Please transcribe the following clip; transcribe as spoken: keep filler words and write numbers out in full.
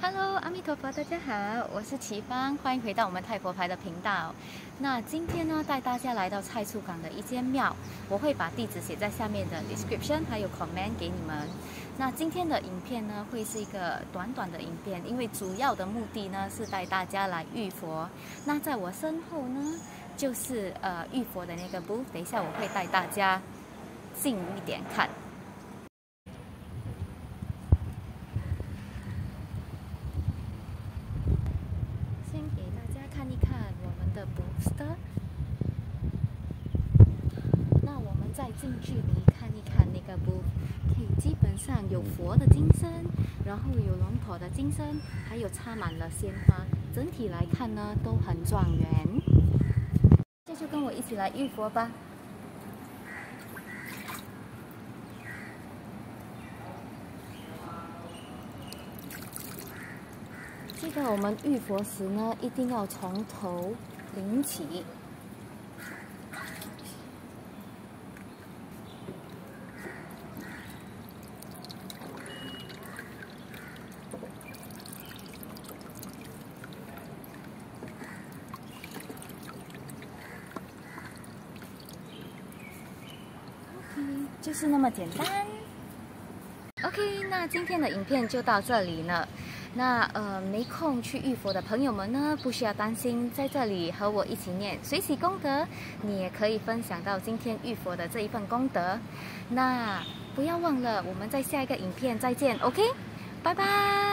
Hello，阿弥陀佛，大家好，我是齐芳，欢迎回到我们泰国牌的频道。那今天呢，带大家来到蔡厝港的一间庙，我会把地址写在下面的 description 还有 comment 给你们。那今天的影片呢，会是一个短短的影片，因为主要的目的呢是带大家来浴佛。那在我身后呢，就是呃浴佛的那个 booth， 等一下我会带大家近一点看。先给大家看一看我们的 booster。那我们再近距离看一看那个 booth， 可以基本上有佛的金身，然后有龙婆的金身，还有插满了鲜花，整体来看呢都很庄严。这就跟我一起来浴佛吧。记得我们浴佛时呢，一定要从头淋起。OK， 就是那么简单。OK， 那今天的影片就到这里了。那呃没空去浴佛的朋友们呢，不需要担心，在这里和我一起念随喜功德，你也可以分享到今天浴佛的这一份功德。那不要忘了，我们在下一个影片再见 ，OK， 拜拜。